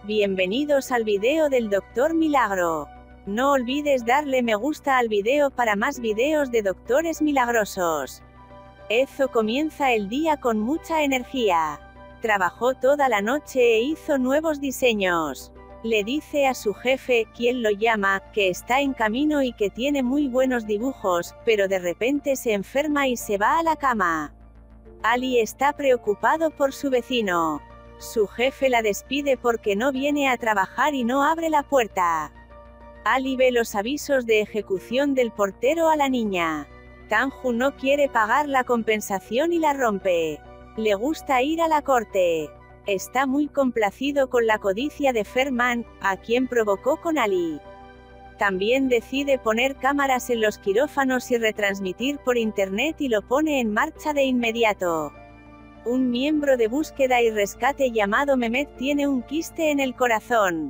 Bienvenidos al video del Doctor Milagro. No olvides darle me gusta al video para más videos de doctores milagrosos. Ezzo comienza el día con mucha energía. Trabajó toda la noche e hizo nuevos diseños. Le dice a su jefe, quien lo llama, que está en camino y que tiene muy buenos dibujos, pero de repente se enferma y se va a la cama. Ali está preocupado por su vecino. Su jefe la despide porque no viene a trabajar y no abre la puerta. Ali ve los avisos de ejecución del portero a la niña. Tanju no quiere pagar la compensación y la rompe. Le gusta ir a la corte. Está muy complacido con la codicia de Ferman, a quien provocó con Ali. También decide poner cámaras en los quirófanos y retransmitir por internet y lo pone en marcha de inmediato. Un miembro de búsqueda y rescate llamado Mehmet tiene un quiste en el corazón.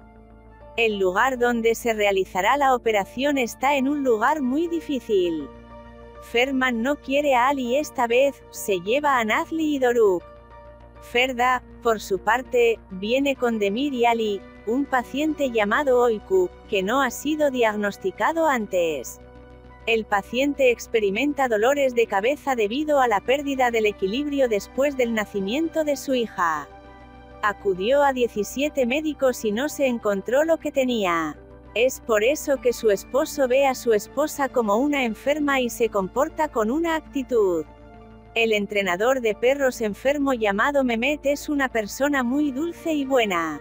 El lugar donde se realizará la operación está en un lugar muy difícil. Ferman no quiere a Ali esta vez, se lleva a Nazli y Doruk. Ferda, por su parte, viene con Demir y Ali, un paciente llamado Oiku, que no ha sido diagnosticado antes. El paciente experimenta dolores de cabeza debido a la pérdida del equilibrio después del nacimiento de su hija. Acudió a 17 médicos y no se encontró lo que tenía. Es por eso que su esposo ve a su esposa como una enferma y se comporta con una actitud. El entrenador de perros enfermo llamado Mehmet es una persona muy dulce y buena.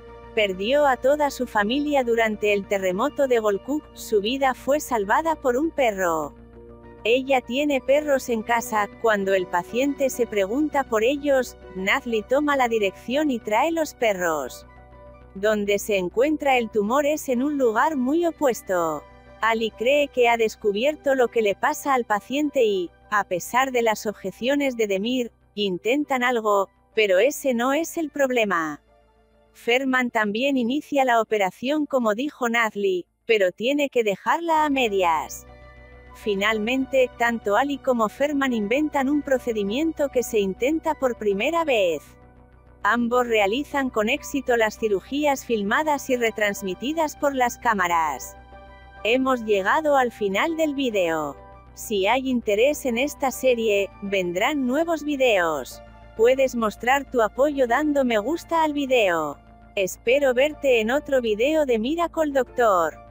Perdió a toda su familia durante el terremoto de Golkuk, su vida fue salvada por un perro. Ella tiene perros en casa, cuando el paciente se pregunta por ellos, Nazli toma la dirección y trae los perros. Donde se encuentra el tumor es en un lugar muy opuesto. Ali cree que ha descubierto lo que le pasa al paciente y, a pesar de las objeciones de Demir, intentan algo, pero ese no es el problema. Ferman también inicia la operación como dijo Nazli, pero tiene que dejarla a medias. Finalmente, tanto Ali como Ferman inventan un procedimiento que se intenta por primera vez. Ambos realizan con éxito las cirugías filmadas y retransmitidas por las cámaras. Hemos llegado al final del vídeo. Si hay interés en esta serie, vendrán nuevos videos. Puedes mostrar tu apoyo dando me gusta al video. Espero verte en otro video de Miracle Doctor.